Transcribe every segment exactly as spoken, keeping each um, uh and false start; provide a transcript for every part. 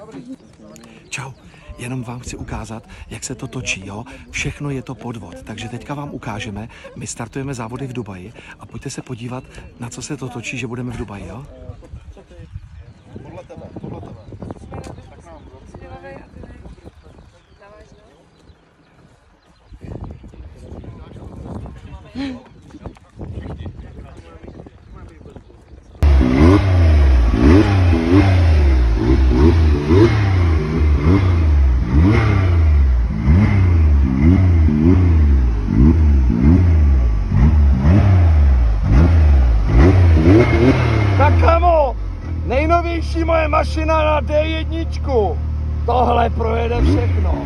Čau, jenom vám chci ukázat, jak se to točí, jo? Všechno je to podvod, takže teďka vám ukážeme, my startujeme závody v Dubaji a pojďte se podívat, na co se to točí, že budeme v Dubaji, jo? Podle tebe, podle tebe. Tak kamo, nejnovější moje mašina na D jedna. Tohle projede všechno.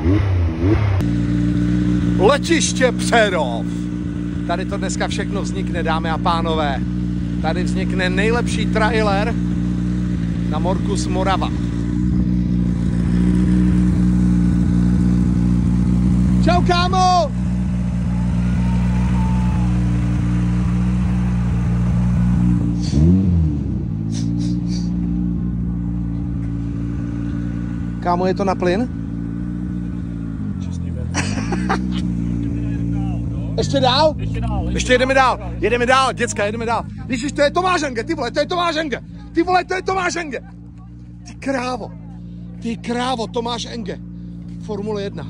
Letiště Přerov. Tady to dneska všechno vznikne, dámy a pánové. Tady vznikne nejlepší trailer na Morkus Morava. Čau kámo! Kámo, je to na plyn? Ještě dál? Ještě dál. Ještě jedeme dál. Jedeme dál, děcka, jedeme dál. Ježiš, to je Tomáš Enge, ty vole, to je Tomáš Enge. Ty vole, to je Tomáš Enge. Ty krávo. Ty krávo, Tomáš Enge. Formule jedna.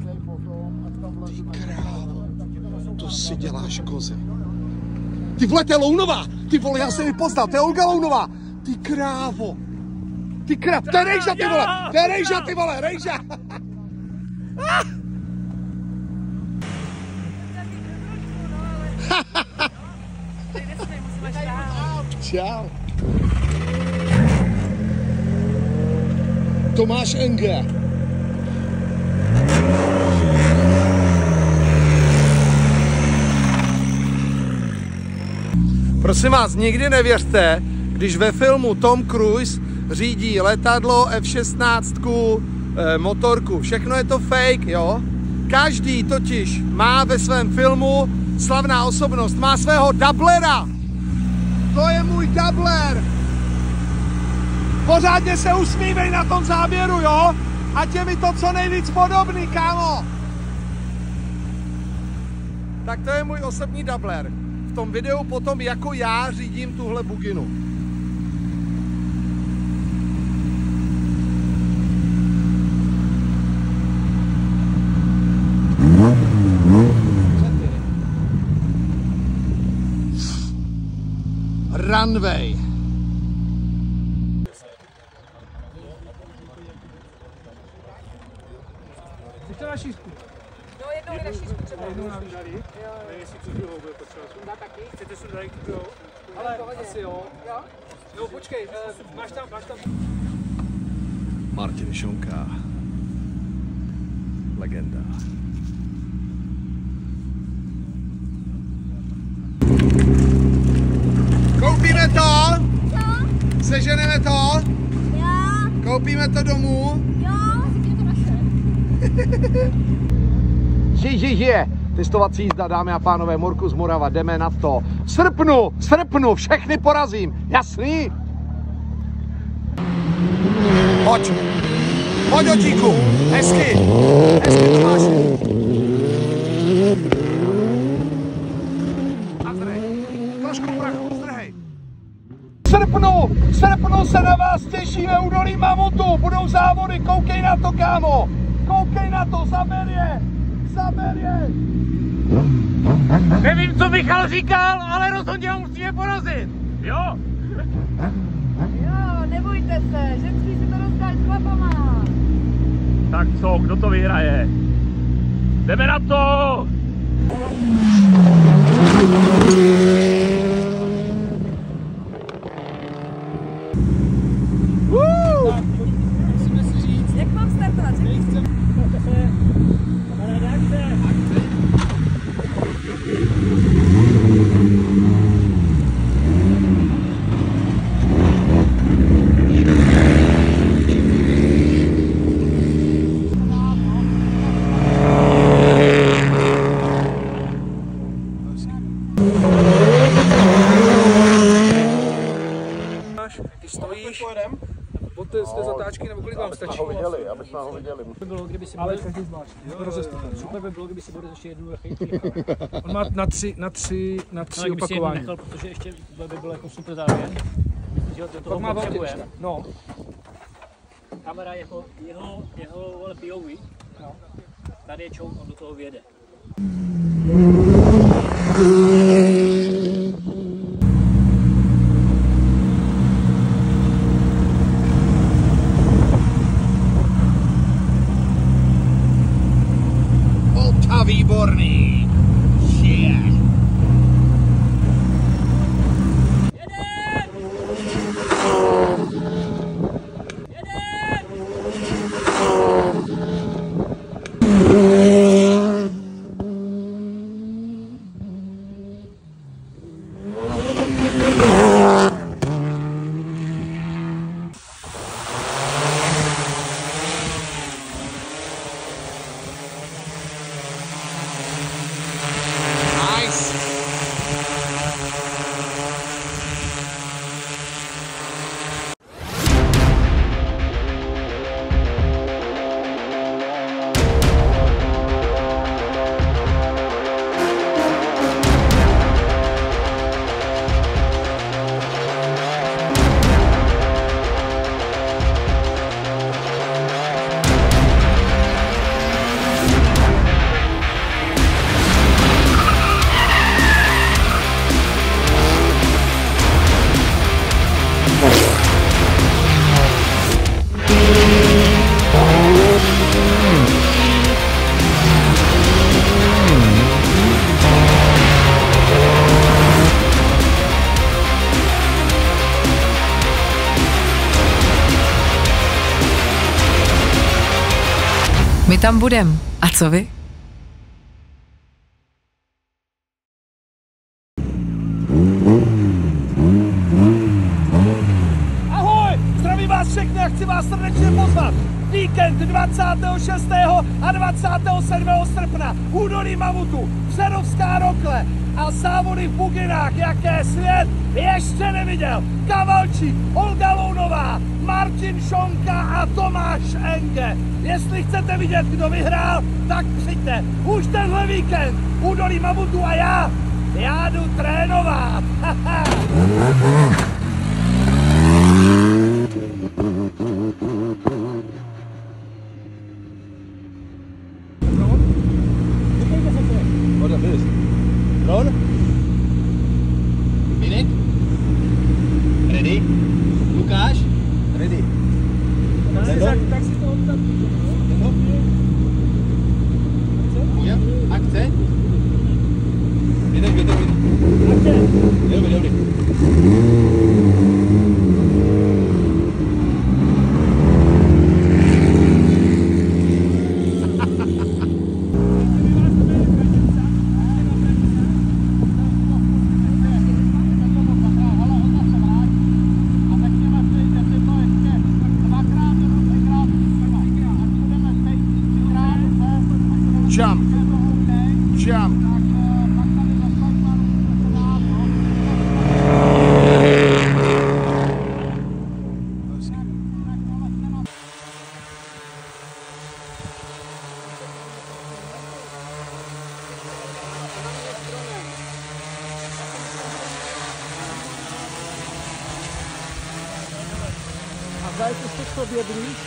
Ty krávo. To si děláš kozy. Ty vole, to je Lounová. Ty vole, já jsem ji poznal, to je Olga Lounová. Ty krávo. Ty kráv, to je Rejža, ty vole, to je Rejža, ty vole, Rejža. Čau. Tomáš Enge. Prosím vás, nikdy nevěřte, když ve filmu Tom Cruise řídí letadlo, F šestnáct, eh, motorku. Všechno je to fake, jo? Každý totiž má ve svém filmu slavná osobnost, má svého dublera. To je můj dubler. Pořádně se usmívej na tom záběru, jo? Ať je mi to co nejvíc podobný, kámo. Tak to je můj osobní dubler. V tom videu potom jako já řídím tuhle buginu. Runway. Chcete na šířku? No jednou i na šířku třeba. Jednou na šířku. Jo. Nevím, jestli přes druhou bude potřeba. Dá taky? Chcete si dát druhou? Ale asi jo. Jo? Jo, počkej, máš tam, máš tam. Martin Šonka. Legenda. Koupíme to? Jo? Seženeme to? Jo? Koupíme to domů? Jo? Je to naše. Žij, žij, žije. Testovací jízda, dámy a pánové, Morkus Morava, jdeme na to. V srpnu, v srpnu, všechny porazím, jasný? Pojď. Pojď, otíku, hezky, hezky to máš. A zdrhej, trošku prachu, zdrhej. V srpnu, v srpnu se na vás těšíme u Dolí Mamutu, budou závody, koukej na to, kámo. Koukej na to, zaber je, zaber je. Nevím, co Michal říkal, ale rozhodně ho musíme porazit. Jo? Jo, nebojte se, ženský si to rozdáš s chlapama. Tak co, kdo to vyhraje? Jdeme na to! Uh! Musíme si říct, jak mám startovat, řekni. Práčky nebo kolik vám stačí? Ho viděli, aby jsme ho viděli. By bylo, kdyby si Ale bude, každý zvlášť. Rozestupen. super by bylo, kdyby si bude ještě jednu chytí. On má na tři, na tři, na tři No, kdyby si jednu opakování. nechal, protože ještě by bylo jako super závěr. Myslím, že to Pak toho má velký potřebuje. ještě. No. Kamera jeho, jeho, jeho vole P O V. No. Tady je čouk, on do toho vjede. Volta výborný. Yeah. My tam budem. A co vy? Ahoj! Zdravím vás všechny a chci vás srdečně pozvat. Víkend dvacátého šestého a dvacátého sedmého srpna. Údolí Mamutu, Přerovská rokle a závody v Buginách, jaké svět ještě neviděl. Kavalčík, Olga Lounová, Martin Šonka a Tomáš Enge. Jestli chcete vidět, kdo vyhrál, tak přijďte. Už tenhle víkend Údolí Mamutu a já, já jdu trénovat. Ron? Minik? Ready? Lukáš? Ready. Tak, tak si to odtat. Jo, akce? Jdem, jdem, jdem. Akce. Jdem, jdem, jdem. Jump. Jump. A dajte si k sobě blíž.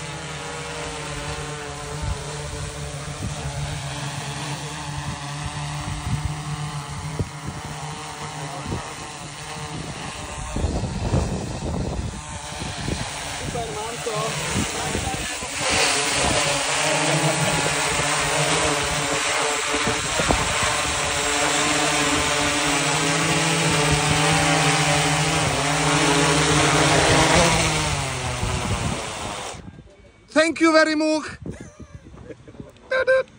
Thank you very much.